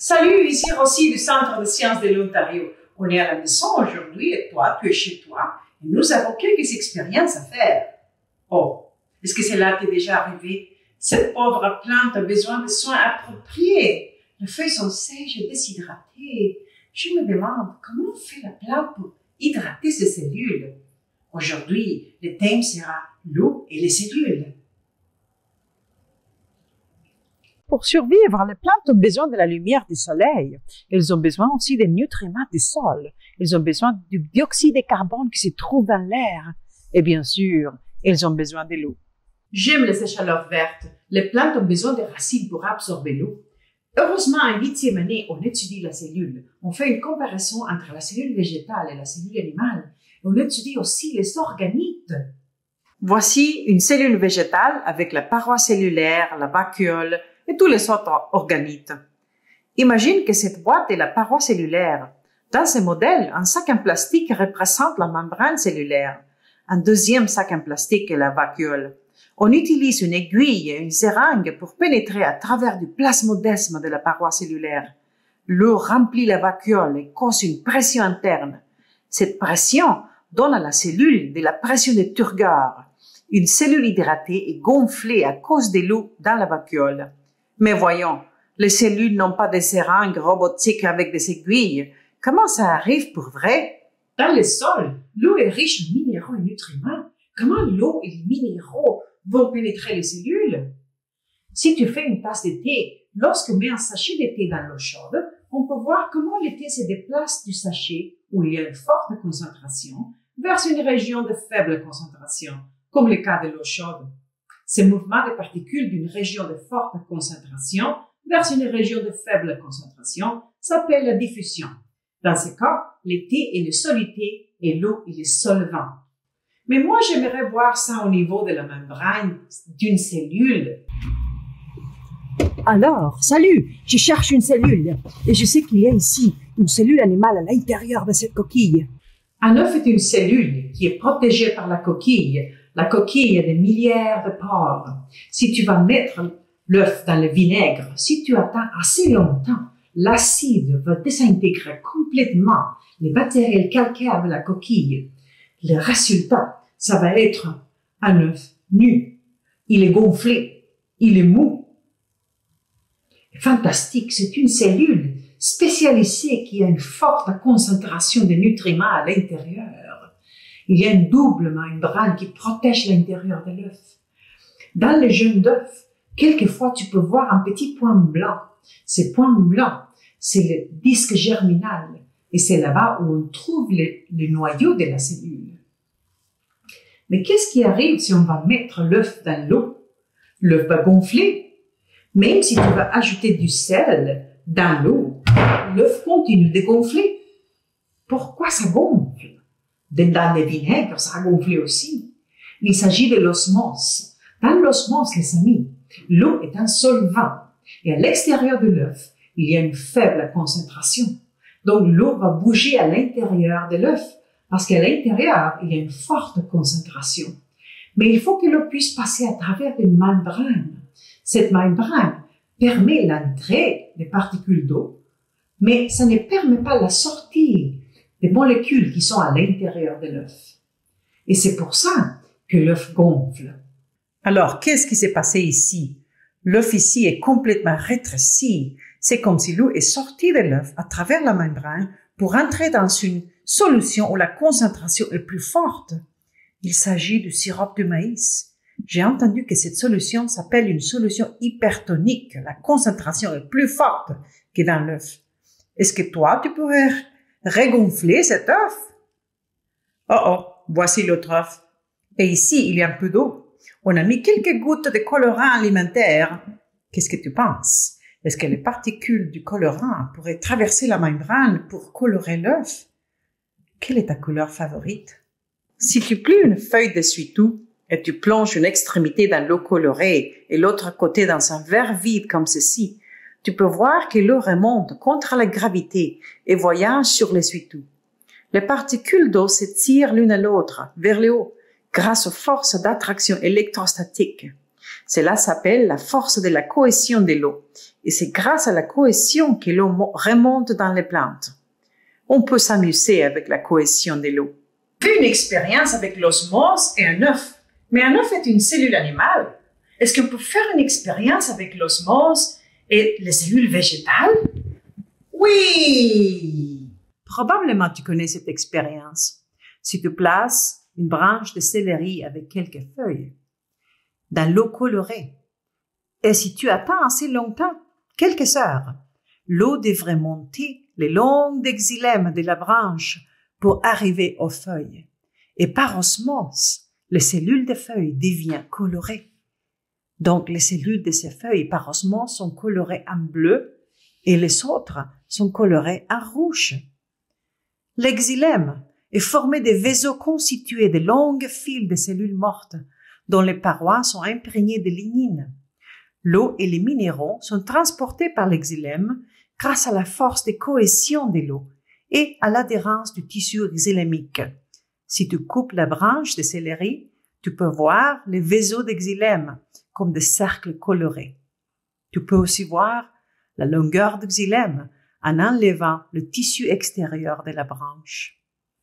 Salut, ici Rossi du Centre de sciences de l'Ontario. On est à la maison aujourd'hui et toi, tu es chez toi et nous avons quelques expériences à faire. Oh, est-ce que cela t'est déjà arrivé? Cette pauvre plante a besoin de soins appropriés. Les feuilles sont sèches et déshydratées. Je me demande comment fait la plante pour hydrater ses cellules. Aujourd'hui, le thème sera l'eau et les cellules. Pour survivre, les plantes ont besoin de la lumière du soleil. Elles ont besoin aussi des nutriments du sol. Elles ont besoin du dioxyde de carbone qui se trouve dans l'air. Et bien sûr, elles ont besoin de l'eau. J'aime les chaleurs vertes. Les plantes ont besoin de racines pour absorber l'eau. Heureusement, en 8e année, on étudie la cellule. On fait une comparaison entre la cellule végétale et la cellule animale. On étudie aussi les organites. Voici une cellule végétale avec la paroi cellulaire, la vacuole, et tous les autres organites. Imagine que cette boîte est la paroi cellulaire. Dans ce modèle, un sac en plastique représente la membrane cellulaire. Un deuxième sac en plastique est la vacuole. On utilise une aiguille et une seringue pour pénétrer à travers du plasmodesme de la paroi cellulaire. L'eau remplit la vacuole et cause une pression interne. Cette pression donne à la cellule de la pression de Turgor. Une cellule hydratée est gonflée à cause de l'eau dans la vacuole. Mais voyons, les cellules n'ont pas de seringues robotiques avec des aiguilles. Comment ça arrive pour vrai? Dans le sol, l'eau est riche en minéraux et nutriments. Comment l'eau et les minéraux vont pénétrer les cellules? Si tu fais une tasse de thé, lorsqu'on met un sachet de thé dans l'eau chaude, on peut voir comment le thé se déplace du sachet où il y a une forte concentration vers une région de faible concentration, comme le cas de l'eau chaude. Ce mouvement de particules d'une région de forte concentration vers une région de faible concentration s'appelle la diffusion. Dans ce cas, le thé est le soluté et l'eau est le solvant. Mais moi, j'aimerais voir ça au niveau de la membrane d'une cellule. Alors, salut, je cherche une cellule et je sais qu'il y a ici une cellule animale à l'intérieur de cette coquille. Un œuf est une cellule qui est protégée par la coquille. La coquille a des milliards de pores. Si tu vas mettre l'œuf dans le vinaigre, si tu attends assez longtemps, l'acide va désintégrer complètement les matériels calcaires de la coquille. Le résultat, ça va être un œuf nu. Il est gonflé. Il est mou. Fantastique, c'est une cellule spécialisée qui a une forte concentration de nutriments à l'intérieur. Il y a une double membrane qui protège l'intérieur de l'œuf. Dans les jeunes d'œufs, quelquefois tu peux voir un petit point blanc. Ce point blanc, c'est le disque germinal et c'est là-bas où on trouve le noyau de la cellule. Mais qu'est-ce qui arrive si on va mettre l'œuf dans l'eau? L'œuf va gonfler. Même si tu vas ajouter du sel dans l'eau, l'œuf continue de gonfler. Pourquoi ça gonfle? Dans le vinaigre, ça a gonflé aussi. Il s'agit de l'osmose. Dans l'osmose, les amis, l'eau est un solvant. Et à l'extérieur de l'œuf, il y a une faible concentration. Donc, l'eau va bouger à l'intérieur de l'œuf, parce qu'à l'intérieur, il y a une forte concentration. Mais il faut que l'eau puisse passer à travers une membrane. Cette membrane permet l'entrée des particules d'eau, mais ça ne permet pas la sortie des molécules qui sont à l'intérieur de l'œuf. Et c'est pour ça que l'œuf gonfle. Alors, qu'est-ce qui s'est passé ici? L'œuf ici est complètement rétréci. C'est comme si l'eau est sortie de l'œuf à travers la membrane pour entrer dans une solution où la concentration est plus forte. Il s'agit du sirop de maïs. J'ai entendu que cette solution s'appelle une solution hypertonique. La concentration est plus forte que dans l'œuf. Est-ce que toi, tu pourrais régonfler cet œuf? Oh, voici l'autre œuf. Et ici, il y a un peu d'eau. On a mis quelques gouttes de colorant alimentaire. Qu'est-ce que tu penses? Est-ce que les particules du colorant pourraient traverser la membrane pour colorer l'œuf? Quelle est ta couleur favorite? Si tu plies une feuille d'essuie-tout et tu plonges une extrémité dans l'eau colorée et l'autre côté dans un verre vide comme ceci, tu peux voir que l'eau remonte contre la gravité et voyage sur l'essuie-tout. Les particules d'eau s'étirent l'une à l'autre vers le haut grâce aux forces d'attraction électrostatique. Cela s'appelle la force de la cohésion de l'eau. Et c'est grâce à la cohésion que l'eau remonte dans les plantes. On peut s'amuser avec la cohésion de l'eau. J'ai fait une expérience avec l'osmose et un œuf. Mais un œuf est une cellule animale. Est-ce qu'on peut faire une expérience avec l'osmose et les cellules végétales? Oui! Probablement tu connais cette expérience. Si tu places une branche de céleri avec quelques feuilles dans l'eau colorée, et si tu attends assez longtemps, quelques heures, l'eau devrait monter le long des xylèmes de la branche pour arriver aux feuilles. Et par osmose, les cellules des feuilles deviennent colorées. Donc, les cellules de ces feuilles par osmose sont colorées en bleu et les autres sont colorées en rouge. L'exilème est formé de vaisseaux constitués de longues files de cellules mortes dont les parois sont imprégnées de lignine. L'eau et les minéraux sont transportés par l'exilème grâce à la force de cohésion de l'eau et à l'adhérence du tissu xylémique. Si tu coupes la branche de céleri, tu peux voir les vaisseaux d'exilème comme des cercles colorés. Tu peux aussi voir la longueur du xylème en enlevant le tissu extérieur de la branche.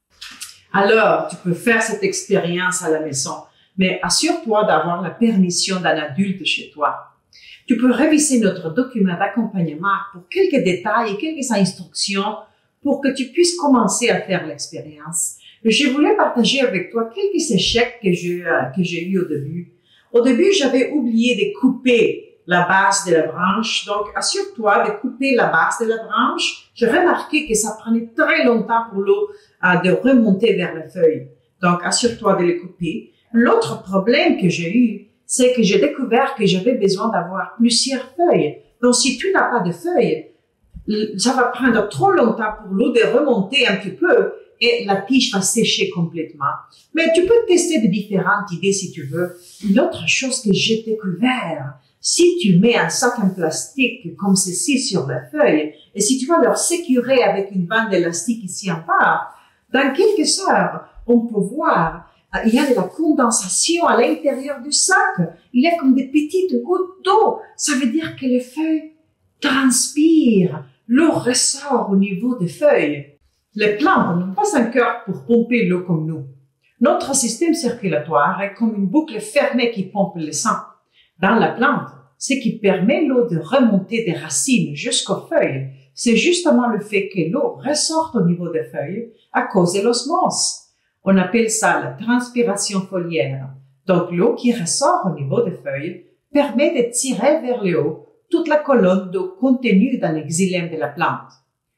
Alors, tu peux faire cette expérience à la maison, mais assure-toi d'avoir la permission d'un adulte chez toi. Tu peux réviser notre document d'accompagnement pour quelques détails et quelques instructions pour que tu puisses commencer à faire l'expérience. Je voulais partager avec toi quelques échecs que j'ai eus au début. Au début, j'avais oublié de couper la base de la branche. Donc, assure-toi de couper la base de la branche. J'ai remarqué que ça prenait très longtemps pour l'eau de remonter vers la feuille. Donc, assure-toi de les couper. L'autre problème que j'ai eu, c'est que j'ai découvert que j'avais besoin d'avoir plusieurs feuilles. Donc, si tu n'as pas de feuilles, ça va prendre trop longtemps pour l'eau de remonter un petit peu et la tige va sécher complètement. Mais tu peux tester de différentes idées si tu veux. Une autre chose que j'ai découvert, si tu mets un sac en plastique comme ceci sur la feuille, et si tu vas leur sécurer avec une bande élastique ici en bas, dans quelques heures, on peut voir, il y a de la condensation à l'intérieur du sac. Il y a comme des petites gouttes d'eau. Ça veut dire que les feuilles transpirent. L'eau ressort au niveau des feuilles. Les plantes n'ont pas un cœur pour pomper l'eau comme nous. Notre système circulatoire est comme une boucle fermée qui pompe le sang. Dans la plante, ce qui permet l'eau de remonter des racines jusqu'aux feuilles, c'est justement le fait que l'eau ressorte au niveau des feuilles à cause de l'osmose. On appelle ça la transpiration foliaire. Donc l'eau qui ressort au niveau des feuilles permet de tirer vers le haut toute la colonne d'eau contenue dans le xylème de la plante.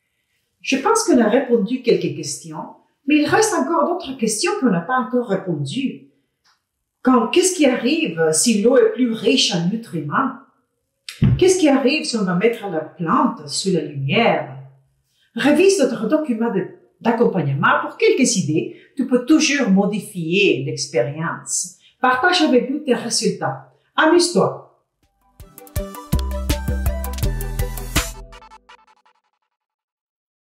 Je pense qu'on a répondu quelques questions, mais il reste encore d'autres questions qu'on n'a pas encore répondues. Qu'est-ce qui arrive si l'eau est plus riche en nutriments? Qu'est-ce qui arrive si on va mettre la plante sous la lumière? Révise notre document d'accompagnement pour quelques idées. Tu peux toujours modifier l'expérience. Partage avec nous tes résultats. Amuse-toi.